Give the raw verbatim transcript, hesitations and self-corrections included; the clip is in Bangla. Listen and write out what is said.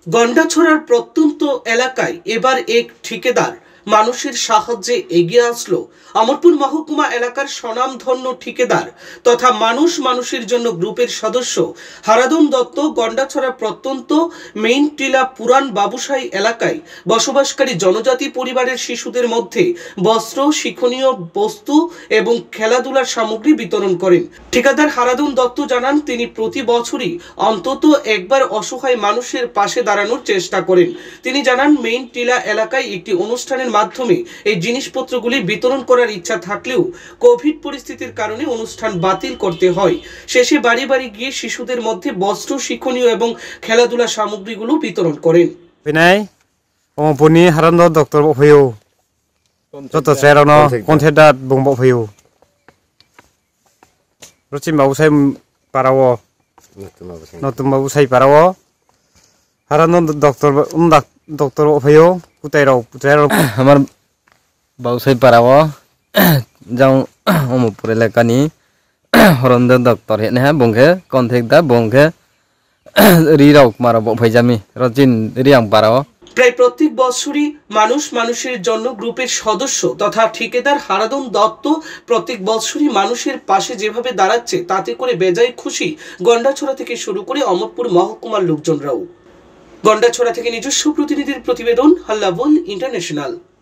গন্ডাছড়ার প্রত্যন্ত এলাকায় এবার এক ঠিকাদার মানুষের সাহায্যে এগিয়ে আসলো। অমরপুর মহকুমা এলাকার স্বনামধন্য ঠিকাদার তথা মানুষ মানুষের জন্য গ্রুপের সদস্য হারাধন দত্ত গন্ডাছড়া প্রত্যন্ত মেইনটিলা পুরান বাবুসাই এলাকায় বসবাসকারী জনজাতি পরিবারের শিশুদের মধ্যে বস্ত্র, শিক্ষণীয় বস্তু এবং খেলাধুলার সামগ্রী বিতরণ করেন। ঠিকাদার হারাধন দত্ত জানান, তিনি প্রতি বছরই অন্তত একবার অসহায় মানুষের পাশে দাঁড়ানোর চেষ্টা করেন। তিনি জানান, মেইনটিলা এলাকায় একটি অনুষ্ঠানের মাধ্যমে এই জিনিসপত্রগুলি বিতরণ করার ইচ্ছা থাকলেও কোভিড পরিস্থিতির কারণে অনুষ্ঠান বাতিল করতে হয়। শেষে বাড়ি বাড়ি গিয়ে শিশুদের মধ্যে বস্ত্র, শিক্ষণীয় এবং খেলাধুলা সামগ্রীগুলো বিতরণ করেন। বিনাই অমপুনি হারাধন ডক্টর হইও যত সেরানো কন্টেন্টার বংব হইও রচিম বাবুসাই পারাও নতুন বাবুসাই পারাও হারাধন ডক্টর ডক্টর হইও পুতাইরাও পুতাইরাও আমার বাবুসাই পারাও যাও অমরপুর এলাকানি হরন্দন ডক্টর হেনে হ্যাঁ বংখে কন্টেক্ট দা বংখে রিরাও মারাবো ভাইজামি রচিন রিয়াং পারাও। প্রায় প্রত্যেক বছরই মানুষ মানুষের জন্য গ্রুপের সদস্য তথা ঠিকাদার হারাধন দত্ত প্রত্যেক বছরই মানুষের পাশে যেভাবে দাঁড়াচ্ছে তাতে করে বেজায় খুশি গন্ডাছড়া থেকে শুরু করে অমরপুর মহকুমার লোকজনরাও। গন্ডাছড়া থেকে নিজস্ব প্রতিনিধির প্রতিবেদন, হাল্লাবোল ইন্টারন্যাশনাল।